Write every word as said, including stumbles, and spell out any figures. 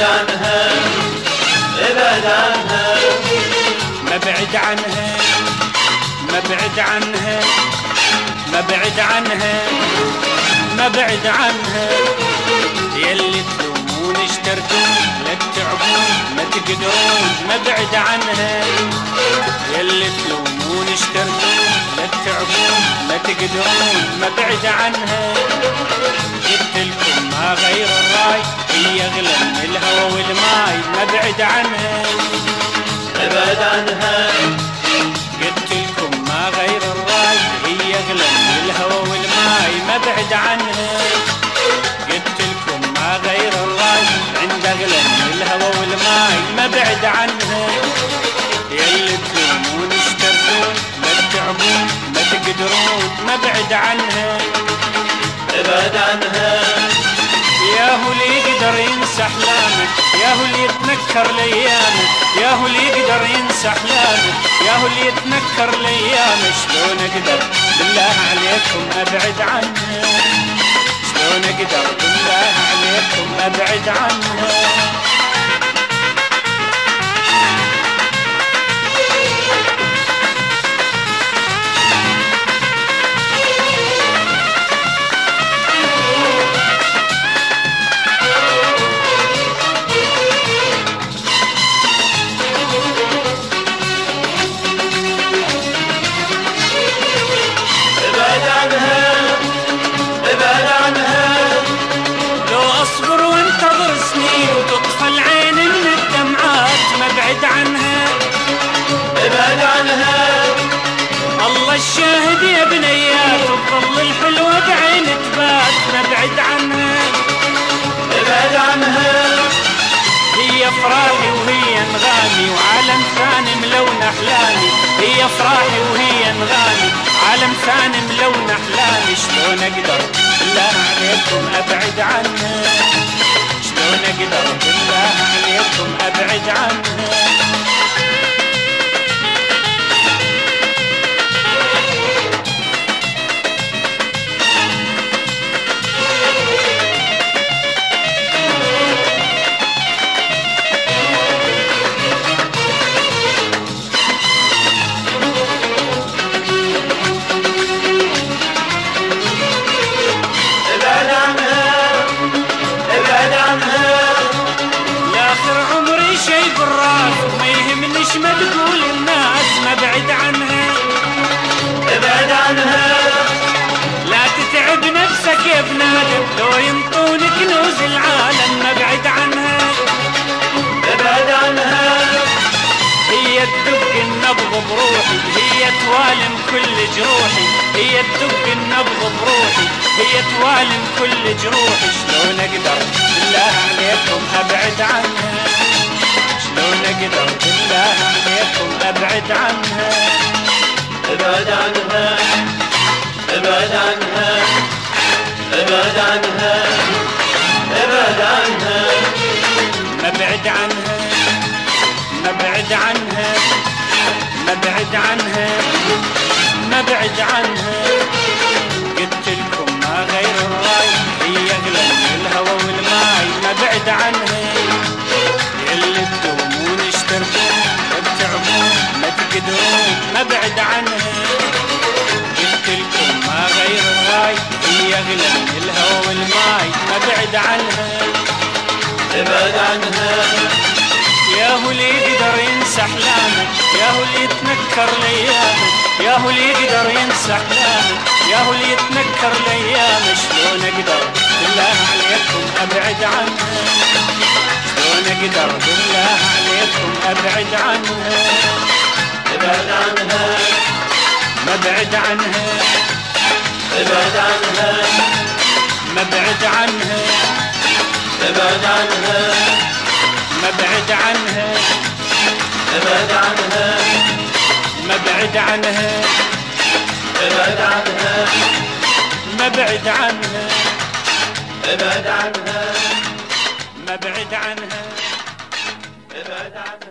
عنها ابعد عنها مبعد عنها مبعد عنها مبعد عنها مبعد عنها يلي تلومون اشترتون لا تتعبون ما تقدرون مبعد عنها يلي تلومون اشترتون لا تتعبون ما تقدرون مبعد عنها قلت لكم ما غير الراي هي اغلى من الهوى والماي مبعد عنها ابعد عنها قلت لكم ما غير الراي هي اغلى من الهوى والماي مبعد عنها قلت لكم ما غير الراي عند اغلى من الهوى والماي مبعد عنها يلي تلومون اشترتون لا تتعبون ما تقدرون مبعد عنها ابعد عنها ياهو اللي يقدر ينسى احلامك ياهو اللي يتنكر لايامك ياهو اللي يقدر ينسى احلامك ياهو اللي يتنكر لايامك شلون اقدر بالله عليكم ابعد عنها شلون اقدر بالله عليكم ابعد عنها وتطفى العين من الدمعات مبعد عنها ابعد عنها الله الشاهد يا بنيات تظل الحلوة بعين تبات مبعد عنها ابعد عنها هي افراحي وهي انغامي وعالم ثاني ملون احلامي هي افراحي وهي انغامي عالم ثاني ملون احلامي شلون اقدر بالله عليكم ابعد عنها شلون اقدر بالله عليكم ابعد عنها وما يهمنيش ما تقول الناس مبعد عنها ابعد عنها لا تتعب نفسك يا بنادم لو ينطونك كنوز العالم مبعد عنها ابعد عنها هي تدق النبض بروحي هي توالم كل جروحي هي تدق النبض بروحي هي توالم كل جروحي شلون اقدر بالله عليكم ابعد عنها شلون اقدر بالله عليكم ابعد عنها ابعد عنها ابعد عنها ابعد عنها ابعد عنها مبعد عنها مبعد عنها مبعد عنها مبعد عنها قلت لكم ما غير الراي هي اغلى من الهوى والماي مبعد عنها يلي تدومون اشتركون وتتعبون ما تقدرون مبعد عنها قلت لكم ما غير الراي هي اغلى من الهوى والماي مبعد عنها ابعد عنها ياهو اللي يقدر ينسى احلامك ياهو اللي يتنكر لايامك ياهو اللي يقدر ينسى احلامك ياهو اللي يتنكر لايامك شلون اقدر بالله عليكم ابعد عنها شلون اقدر بالله عليكم ابعد عنها ابعد عنها مبعد عنها ابعد عنها مبعد عنها ابعد عنها مبعد عنها ابعد عنها مبعد عنها ابعد عنها مبعد عنها ابعد عنها مبعد عنها ابعد عنها